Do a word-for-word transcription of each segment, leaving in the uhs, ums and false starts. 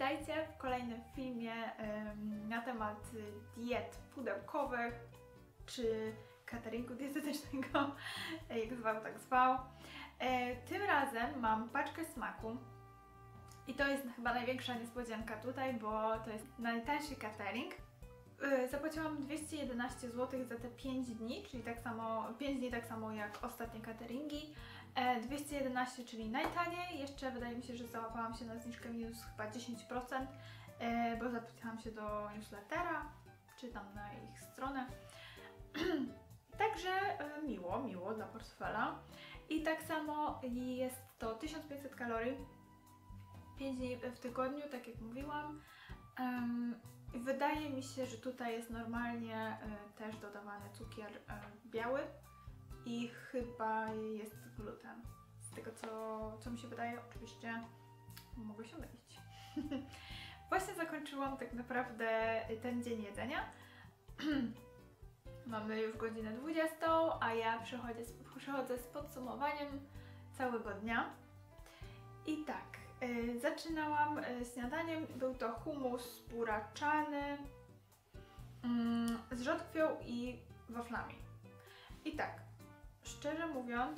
witajcie w kolejnym filmie ym, na temat diet pudełkowych czy cateringu dietetycznego, jak zwał, tak zwał. E, tym razem mam paczkę smaku i to jest chyba największa niespodzianka tutaj, bo to jest najtańszy catering. E, zapłaciłam dwieście jedenaście złotych za te pięć dni, czyli tak samo, pięć dni tak samo jak ostatnie cateringi. E, dwieście jedenaście, czyli najtaniej. Jeszcze wydaje mi się, że załapałam się na zniżkę minus chyba dziesięć procent, e, bo zapisałam się do newslettera, czy tam na ich stronę. Także e, miło, miło dla portfela. I tak samo jest to tysiąc pięćset kalorii, pięć dni w tygodniu, tak jak mówiłam. Um, wydaje mi się, że tutaj jest normalnie e, też dodawany cukier e, biały i chyba jest gluten. Z tego co, co mi się wydaje, oczywiście mogę się mylić. Właśnie zakończyłam tak naprawdę ten dzień jedzenia. Mamy już godzinę dwudziestą, a ja przychodzę, przychodzę z podsumowaniem całego dnia. I tak, yy, zaczynałam yy, śniadaniem. Był to hummus buraczany yy, z rzodkwią i waflami. I tak, szczerze mówiąc,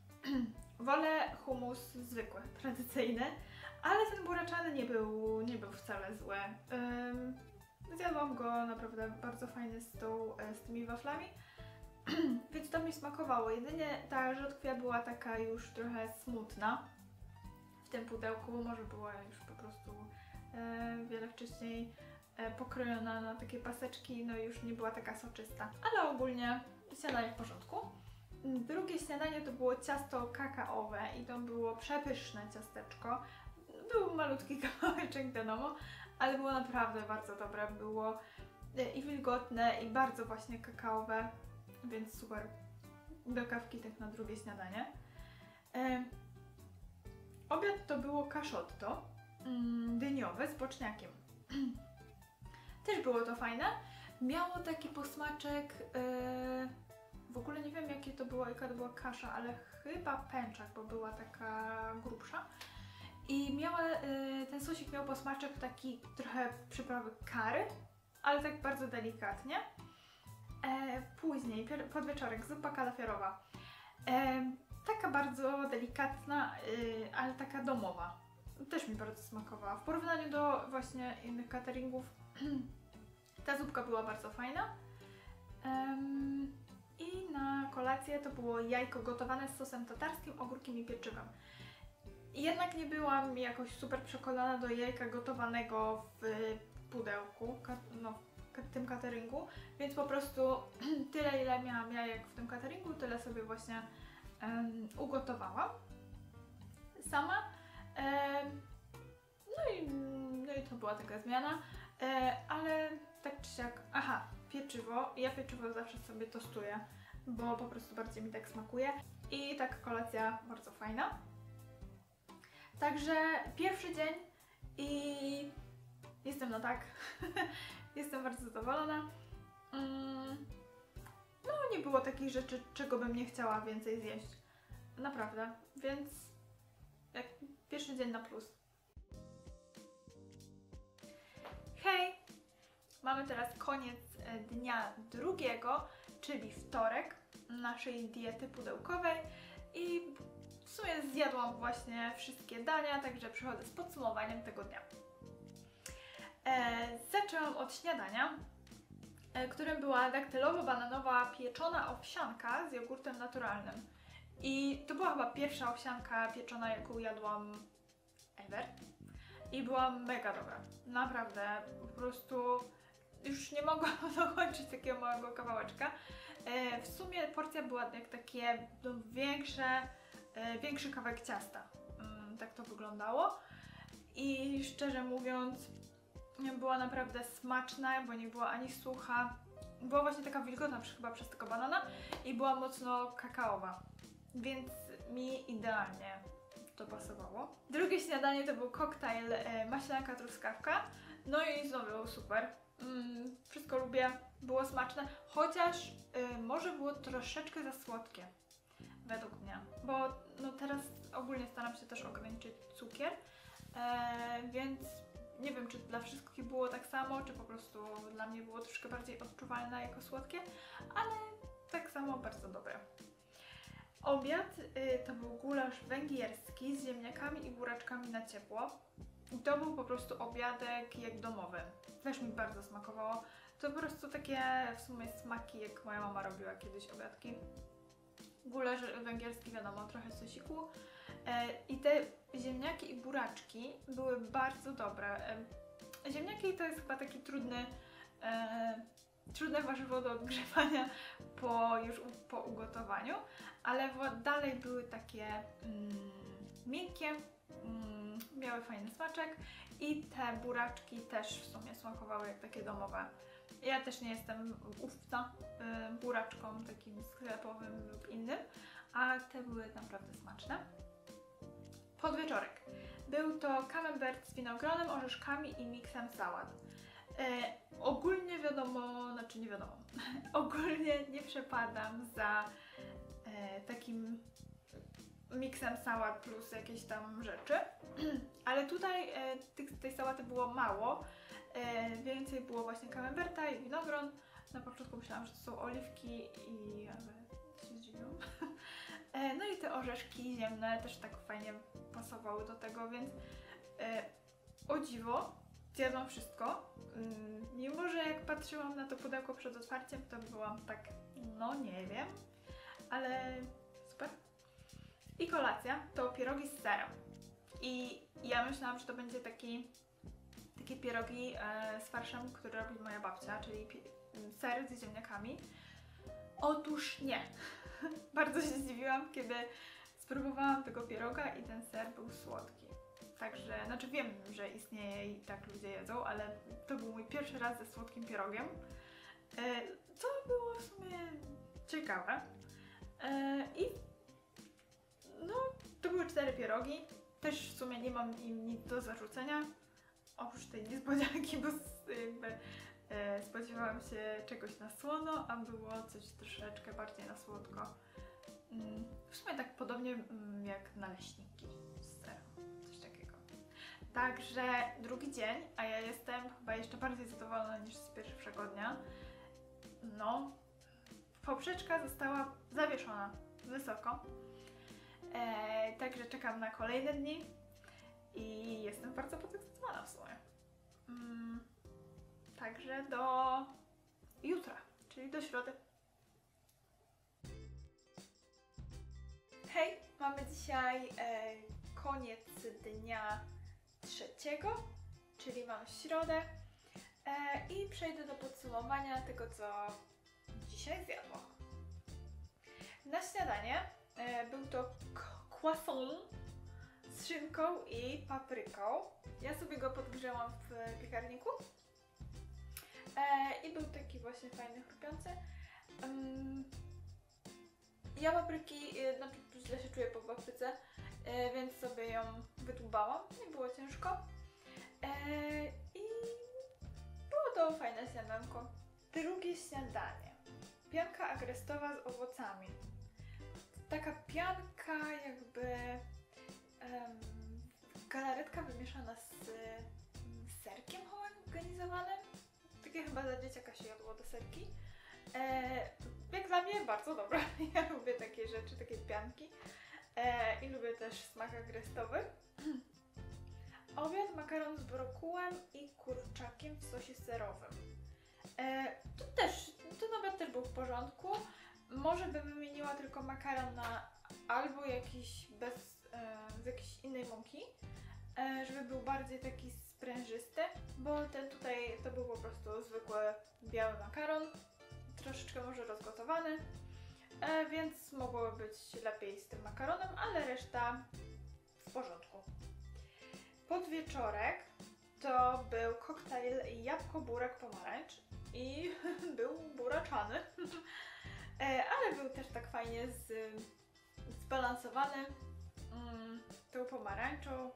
wolę hummus zwykły, tradycyjny, ale ten buraczany nie był, nie był wcale zły. Yy, Zjadłam go naprawdę bardzo fajny z, tą, z tymi waflami, więc to mi smakowało. Jedynie ta rzodkwia była taka już trochę smutna w tym pudełku, może była już po prostu e, wiele wcześniej e, pokrojona na takie paseczki, no już nie była taka soczysta. Ale ogólnie śniadanie w porządku. Drugie śniadanie to było ciasto kakaowe i to było przepyszne ciasteczko. Był malutki kawałeczek, wiadomo, ale było naprawdę bardzo dobre. Było i wilgotne, i bardzo właśnie kakaowe, więc super do kawki tak na drugie śniadanie. E, obiad to było kaszotto mm, dyniowe z boczniakiem. Też było to fajne. Miało taki posmaczek, e, w ogóle nie wiem jakie to było, jaka to była kasza, ale chyba pęczak, bo była taka grubsza. I miała, y, ten sosik miał posmaczek taki trochę przyprawy curry, ale tak bardzo delikatnie. E, później, pod wieczorek, zupa kalafiorowa. E, taka bardzo delikatna, y, ale taka domowa. Też mi bardzo smakowała. W porównaniu do właśnie innych cateringów ta zupka była bardzo fajna. E, I na kolację to było jajko gotowane z sosem tatarskim, ogórkiem i pieczywem. Jednak nie byłam jakoś super przekonana do jajka gotowanego w pudełku, no, w tym cateringu, więc po prostu tyle ile miałam jajek w tym cateringu, tyle sobie właśnie um, ugotowałam sama. Um, no, i, no i to była taka zmiana, um, ale tak czy siak, aha, pieczywo, ja pieczywo zawsze sobie tostuję, bo po prostu bardziej mi tak smakuje i taka kolacja bardzo fajna. Także pierwszy dzień i jestem na tak. Jestem bardzo zadowolona. Mm. No nie było takich rzeczy, czego bym nie chciała więcej zjeść. Naprawdę. Więc jak pierwszy dzień na plus. Hej! Mamy teraz koniec dnia drugiego, czyli wtorek naszej diety pudełkowej. I w sumie zjadłam właśnie wszystkie dania, także przychodzę z podsumowaniem tego dnia. E, zaczęłam od śniadania, e, którym była daktylowo-bananowa pieczona owsianka z jogurtem naturalnym. I to była chyba pierwsza owsianka pieczona, jaką jadłam ever. I była mega dobra. Naprawdę, po prostu już nie mogłam dokończyć takiego małego kawałeczka. E, w sumie porcja była jak takie no, większe, e, większy kawałek ciasta. Mm, tak to wyglądało. I szczerze mówiąc, była naprawdę smaczna, bo nie była ani sucha. Była właśnie taka wilgotna chyba przez tego banana i była mocno kakaowa. Więc mi idealnie to pasowało. Drugie śniadanie to był koktajl e, maślanka truskawka. No i znowu super. Mm, wszystko lubię, było smaczne, chociaż y, może było troszeczkę za słodkie, według mnie, bo no teraz ogólnie staram się też ograniczyć cukier, e, więc Nie wiem, czy dla wszystkich było tak samo, czy po prostu dla mnie było troszkę bardziej odczuwalne jako słodkie, ale tak samo bardzo dobre. Obiad y, to był gulasz węgierski z ziemniakami i buraczkami na ciepło. I to był po prostu obiadek jak domowy. Też mi bardzo smakowało. To po prostu takie w sumie smaki, jak moja mama robiła kiedyś obiadki. Gulasz węgierski, wiadomo, trochę sosiku. E, I te ziemniaki i buraczki były bardzo dobre. E, ziemniaki to jest chyba taki trudny, e, trudne warzywo do odgrzewania po już u, po ugotowaniu, ale dalej były takie mm, miękkie, mm, miały fajny smaczek i te buraczki też w sumie smakowały jak takie domowe. Ja też nie jestem ufna y, buraczkom takim sklepowym lub innym, a te były naprawdę smaczne. Podwieczorek. Był to camembert z winogronem, orzeszkami i miksem sałat. E, ogólnie wiadomo, znaczy nie wiadomo, ogólnie nie przepadam za e, takim miksem sałat plus jakieś tam rzeczy, ale tutaj e, tych, tej sałaty było mało, e, więcej było właśnie camemberta i winogron. Na początku myślałam, że to są oliwki i ale się zdziwiłam. E, no i te orzeszki ziemne też tak fajnie pasowały do tego, więc e, o dziwo zjadłam wszystko. Mm, mimo że jak patrzyłam na to pudełko przed otwarciem, to byłam tak, no nie wiem, ale super. I kolacja to pierogi z serem. I ja myślałam, że to będzie taki, takie pierogi e, z farszem, który robi moja babcia, czyli ser z ziemniakami. Otóż nie. Bardzo się zdziwiłam, kiedy spróbowałam tego pieroga i ten ser był słodki. Także, znaczy wiem, że istnieje i tak ludzie jedzą, ale to był mój pierwszy raz ze słodkim pierogiem. E, co było w sumie ciekawe. E, I no, to były cztery pierogi. Też w sumie nie mam im nic do zarzucenia. Oprócz tej niespodzianki, bo jakby e, spodziewałam się czegoś na słono, a było coś troszeczkę bardziej na słodko. Mm, w sumie tak podobnie mm, jak naleśniki z serem. Coś takiego. Także drugi dzień, a ja jestem chyba jeszcze bardziej zadowolona niż z pierwszego dnia. No, poprzeczka została zawieszona wysoko. E, także czekam na kolejne dni i jestem bardzo podekscytowana w sumie. Mm, także do jutra, czyli do środy. Hej, mamy dzisiaj e, koniec dnia trzeciego, czyli mamy środę e, i przejdę do podsumowania tego, co dzisiaj zjadłam. Na śniadanie e, był to croissant z szynką i papryką. Ja sobie go podgrzałam w piekarniku e, i był taki właśnie fajny, chrupiący. Um, ja papryki, e, znaczy źle się czuję po papryce, e, więc sobie ją wydłubałam, nie było ciężko. E, I było to fajne śniadanko. Drugie śniadanie. Pianka agrestowa z owocami. Taka pianka jakby um, galaretka wymieszana z, z serkiem homogenizowanym. Takie chyba dla dzieciaka się jadło do serki. E, jak dla mnie bardzo dobre. Ja lubię takie rzeczy, takie pianki. E, I lubię też smak agrestowy. Obiad makaron z brokułem i kurczakiem w sosie serowym. E, to też, ten obiad też był w porządku. Może bym wymieniła tylko makaron na albo jakiś bez, e, z jakiejś innej mąki, e, żeby był bardziej taki sprężysty, bo ten tutaj to był po prostu zwykły biały makaron, troszeczkę może rozgotowany, e, więc mogło być lepiej z tym makaronem, ale reszta w porządku. Podwieczorek to był koktajl jabłko, burak, pomarańcz i był buraczany. Ale był też tak fajnie z, zbalansowany mm, tą pomarańczą.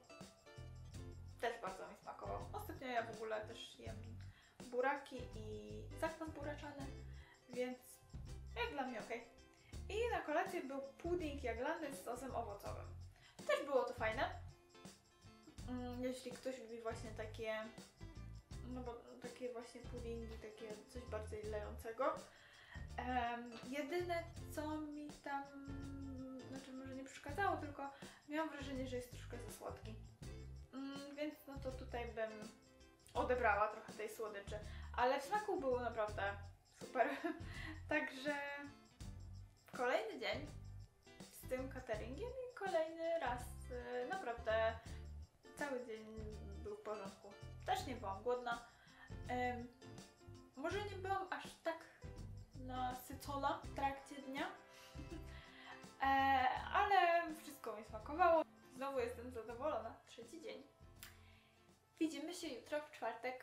Też bardzo mi smakował. Ostatnio ja w ogóle też jem buraki i zakwas buraczany, więc jak dla mnie ok. I na kolację był pudding jaglanny z sosem owocowym. Też było to fajne. Mm, jeśli ktoś lubi właśnie takie, no bo takie właśnie puddingi, takie coś bardziej lejącego. Um, jedyne co mi tam, znaczy może nie przeszkadzało, tylko miałam wrażenie, że jest troszkę za słodki. Mm, więc no to tutaj bym odebrała trochę tej słodyczy, ale w smaku było naprawdę super. Także kolejny dzień z tym cateringiem i kolejny raz yy, naprawdę cały dzień był w porządku. Też nie byłam głodna. Ym, może nie byłam aż tak nasycona w trakcie dnia, e, ale wszystko mi smakowało. Znowu jestem zadowolona. Trzeci dzień. Widzimy się jutro w czwartek.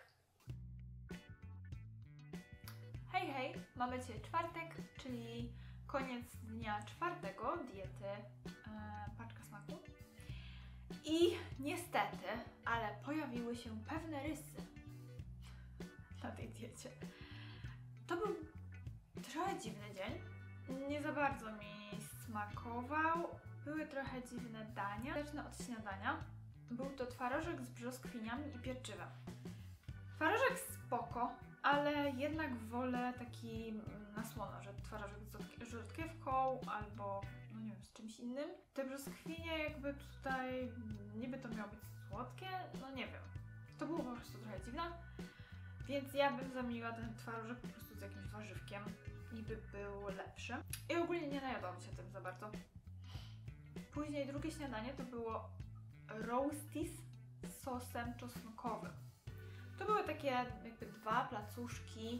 Hej, hej! Mamy dzisiaj czwartek, czyli koniec dnia czwartego diety e, Paczka Smaku. I niestety, ale pojawiły się pewne rysy na tej diecie. To był trochę dziwny dzień. Nie za bardzo mi smakował. Były trochę dziwne dania. Zacznę od śniadania. Był to twarożek z brzoskwiniami i pieczywem. Twarożek spoko, ale jednak wolę taki na słono, że twarożek z rzodkiewką albo no nie wiem, z czymś innym. Te brzoskwinie jakby tutaj niby to miało być słodkie, no nie wiem. To było po prostu trochę dziwne, więc ja bym zamieniła ten twarożek po prostu z jakimś warzywkiem i by był lepszy. I ogólnie nie najadłam się tym za bardzo. Później drugie śniadanie to było roasties z sosem czosnkowym. To były takie jakby dwa placuszki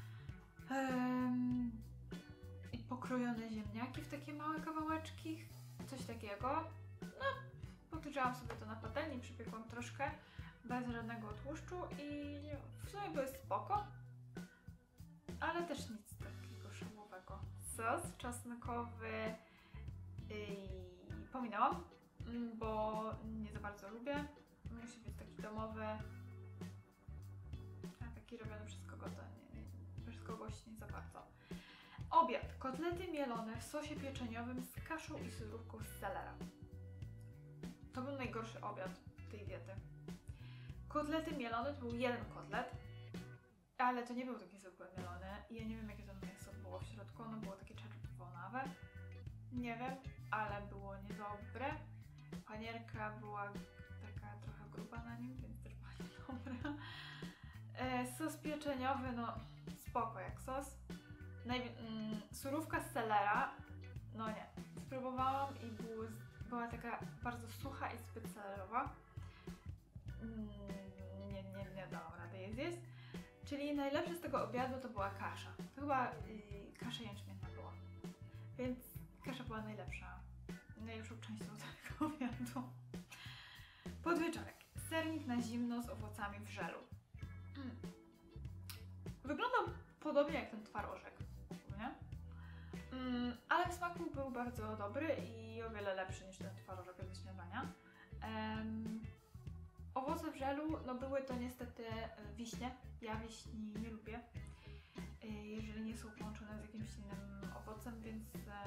um, i pokrojone ziemniaki w takie małe kawałeczki, coś takiego. No, podgrzałam sobie to na patelni, przypiekłam troszkę, bez żadnego tłuszczu i w sumie były spoko, ale też nic takiego szałowego. Sos czosnkowy yy, pominęłam, bo nie za bardzo lubię. Musi być taki domowy, a taki robiony przez kogo to nie, nie, przez kogoś nie za bardzo. Obiad. Kotlety mielone w sosie pieczeniowym z kaszą i surówką z selera. To był najgorszy obiad tej diety. Kotlety mielone to był jeden kotlet, ale to nie był taki zwykły mielony. Ja nie wiem, jakie to mięso było w środku, ono było takie czerwonawe. Nie wiem, ale było niedobre. Panierka była taka trochę gruba na nim, więc też była niedobra. E, sos pieczeniowy, no spoko jak sos. Najwi- mm, surówka z selera, no nie. Spróbowałam i było, była taka bardzo sucha i zbyt selerowa. Mm, nie, nie, nie dałam rady jej zjeść. Czyli najlepsze z tego obiadu to była kasza. To chyba yy, kasza jęczmienna była. Więc kasza była najlepsza. Najlepszą częścią tego obiadu. Podwieczorek. Sernik na zimno z owocami w żelu. Mm. Wyglądał podobnie jak ten twarożek, nie? Mm, ale w smaku był bardzo dobry i o wiele lepszy niż ten twarożek ze śniadania. Um, owoce w żelu, no były to niestety wiśnie. Ja wiśni nie lubię, jeżeli nie są połączone z jakimś innym owocem, więc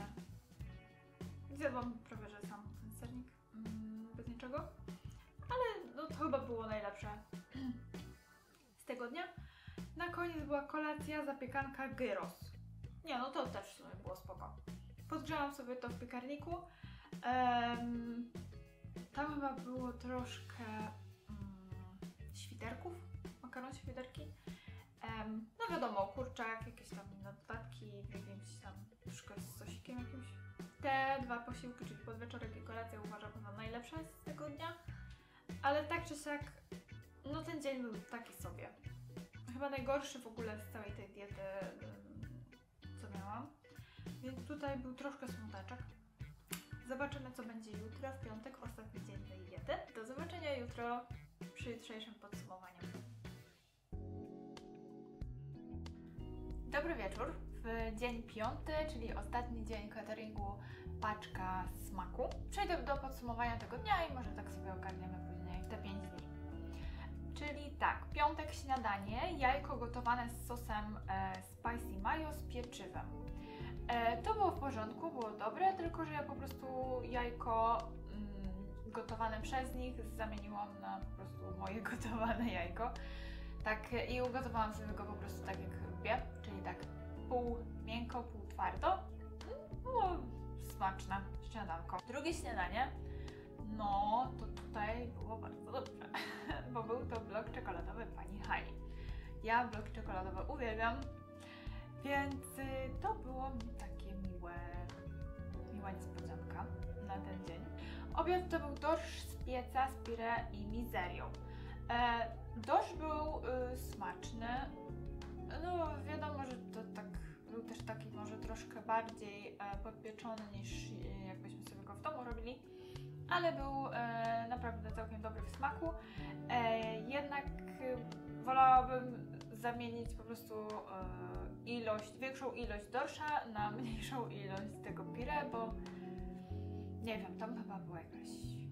zjadłam prawie że sam ten sernik mm, bez niczego. Ale no to chyba było najlepsze z tego dnia. Na koniec była kolacja, zapiekanka gyros. Nie, no to też w sumie było spoko. Podgrzałam sobie to w piekarniku. Um, tam chyba było troszkę um, świderków, makaron świderki. Um, no wiadomo, kurczak, jakieś tam inne dodatki, jakimś tam troszkę z sosikiem jakimś. Te dwa posiłki, czyli podwieczorek i kolacja, uważam za najlepsze z tego dnia. Ale tak czy siak, no ten dzień był taki sobie. Chyba najgorszy w ogóle z całej tej diety, co miałam. Więc tutaj był troszkę smuteczek. Zobaczymy, co będzie jutro, w piątek, ostatni dzień tej diety. Do zobaczenia jutro przy jutrzejszym podsumowaniu. Dobry wieczór. W dzień piąty, czyli ostatni dzień cateringu Paczka Smaku. Przejdę do podsumowania tego dnia i może tak sobie ogarniemy później te pięć dni. Czyli tak, piątek śniadanie, jajko gotowane z sosem e, spicy mayo z pieczywem. E, to było w porządku, było dobre, tylko że ja po prostu jajko mm, gotowane przez nich zamieniłam na po prostu moje gotowane jajko. Tak, i ugotowałam sobie go po prostu tak jak lubię, czyli tak pół miękko, pół twardo. Było smaczne śniadanko. Drugie śniadanie, no to tutaj było bardzo dobrze, bo był to blok czekoladowy pani Hani. Ja blok czekoladowe uwielbiam, więc to było takie miłe, miła niespodzianka na ten dzień. Obiad to był dorsz z pieca z pire i mizerią. E, dorsz był y, smaczny, no wiadomo, że to tak był też taki może troszkę bardziej e, podpieczony niż e, jakbyśmy sobie go w domu robili, ale był e, naprawdę całkiem dobry w smaku. E, jednak e, wolałabym zamienić po prostu e, ilość, większą ilość dorsza na mniejszą ilość tego pire, bo nie wiem, tam chyba była jakaś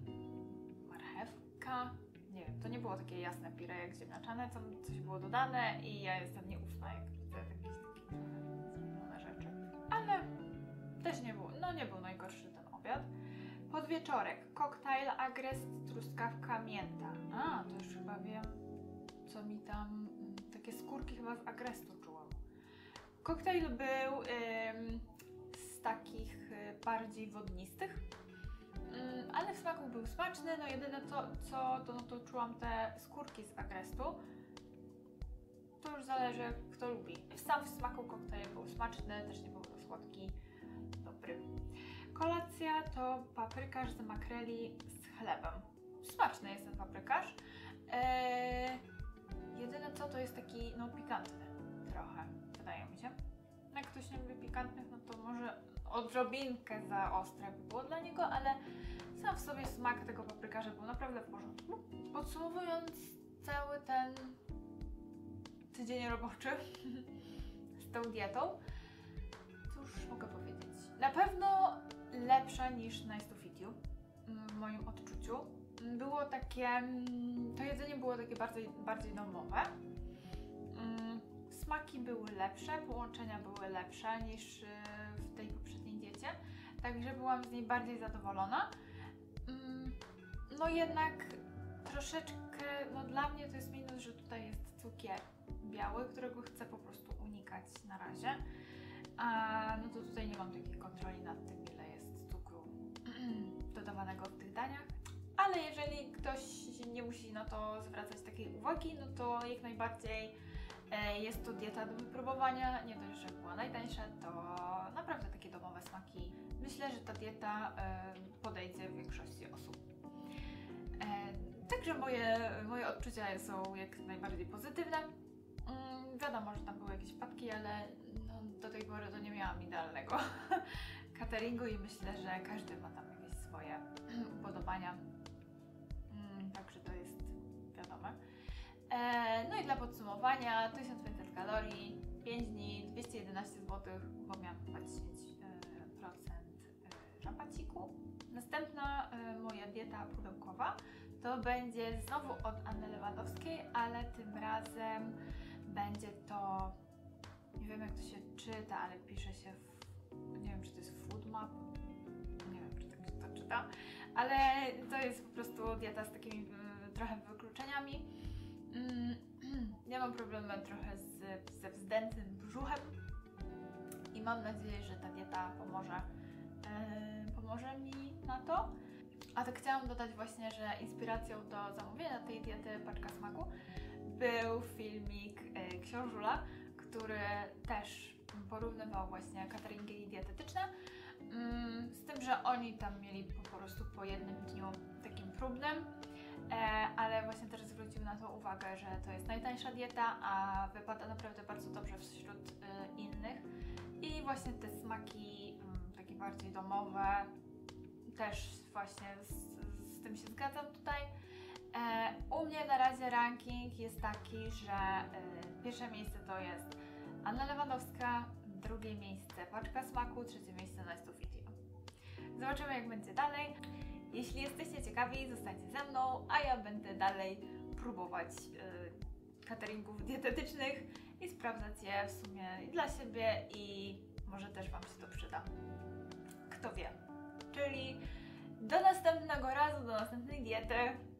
marchewka, nie wiem, to nie było takie jasne pire jak ziemniaczane, tam coś było dodane i ja jestem nieufna, jak widzę jakieś takie zmienione rzeczy. Ale też nie był, no nie był najgorszy ten obiad. Podwieczorek, koktajl agrest, truskawka, mięta. A, to już chyba wiem, co mi tam, takie skórki chyba z agrestu czułam. Koktajl był ym, z takich y, bardziej wodnistych, ym, ale w smaku był smaczny, no jedyne co, co to, no to czułam te skórki z agrestu. To już zależy, kto lubi. Sam w smaku koktajl był smaczny, też nie był słodki, dobry. Kolacja to paprykarz z makreli z chlebem. Smaczny jest ten paprykarz. Eee, jedyne co to jest taki, no pikantny trochę, wydaje mi się. Jak ktoś nie lubi pikantnych, no to może odrobinkę za ostre by było dla niego, ale sam w sobie smak tego paprykarza był naprawdę w porządku. Podsumowując cały ten tydzień roboczy z tą dietą, cóż mogę powiedzieć? Na pewno lepsza niż Nice to Fit You, w moim odczuciu. Było takie, to jedzenie było takie bardziej, bardziej domowe. Smaki były lepsze, połączenia były lepsze niż w tej poprzedniej diecie, także byłam z niej bardziej zadowolona. No jednak troszeczkę, no dla mnie to jest minus, że tutaj jest cukier biały, którego chcę po prostu unikać na razie. A no to tutaj nie mam takiej kontroli nad tym, ile jest cukru dodawanego w tych daniach. Ale jeżeli ktoś nie musi na to zwracać takiej uwagi, no to jak najbardziej e, jest to dieta do wypróbowania. Nie dość, że była najtańsza, to naprawdę takie domowe smaki. Myślę, że ta dieta e, podejdzie większości osób. E, także moje, moje odczucia są jak najbardziej pozytywne. Mm, wiadomo, że tam były jakieś wpadki, ale no, do tej pory to nie miałam idealnego cateringu i myślę, że każdy ma tam jakieś swoje upodobania. Mm, także to jest wiadome. E, no i dla podsumowania tysiąc pięćset kalorii, pięć dni, dwieście jedenaście złotych, bo miałam chyba dziesięć procent rabaciku. Następna e, moja dieta pudełkowa to będzie znowu od Anny Lewandowskiej, ale tym razem będzie to, nie wiem jak to się czyta, ale pisze się, w, nie wiem czy to jest Food Map, nie wiem czy tak się to czyta, ale to jest po prostu dieta z takimi y, trochę wykluczeniami. Mm, ja mam problem trochę z, ze wzdętym brzuchem i mam nadzieję, że ta dieta pomoże, y, pomoże mi na to. A tak chciałam dodać właśnie, że inspiracją do zamówienia tej diety Paczka Smaku był filmik y, Książula, który też porównywał właśnie cateringi dietetyczne, ym, z tym, że oni tam mieli po prostu po jednym dniu takim próbnym, e, ale właśnie też zwrócił na to uwagę, że to jest najtańsza dieta, a wypada naprawdę bardzo dobrze wśród y, innych i właśnie te smaki y, takie bardziej domowe też właśnie z, z tym się zgadzam tutaj. E, u mnie na razie ranking jest taki, że e, pierwsze miejsce to jest Anna Lewandowska, drugie miejsce Paczka Smaku, trzecie miejsce Nice to Fit You. Zobaczymy jak będzie dalej. Jeśli jesteście ciekawi, zostańcie ze mną, a ja będę dalej próbować e, cateringów dietetycznych i sprawdzać je w sumie dla siebie i może też Wam się to przyda. Kto wie. Czyli Do następnego razu, do następnej diety.